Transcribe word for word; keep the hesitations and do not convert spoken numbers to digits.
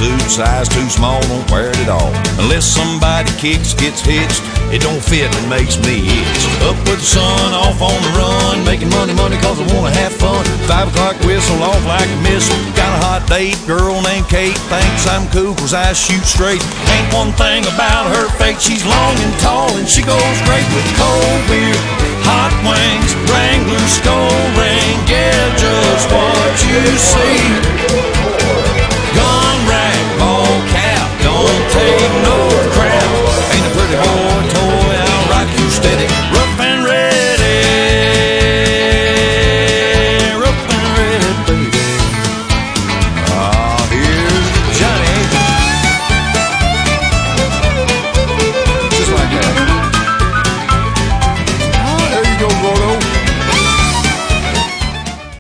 suit, size too small, don't wear it at all. Unless somebody kicks, gets hitched, it don't fit and makes me itch. Up with the sun, off on the run, making money, money cause I wanna have fun. Five o'clock whistle, off like a missile. Got a hot date, girl named Kate, thinks I'm cool cause I shoot straight. Ain't one thing about her fake, she's long and tall and she goes great with cold beer, hot wings, Wrangler skull ring. Yeah, just what you see.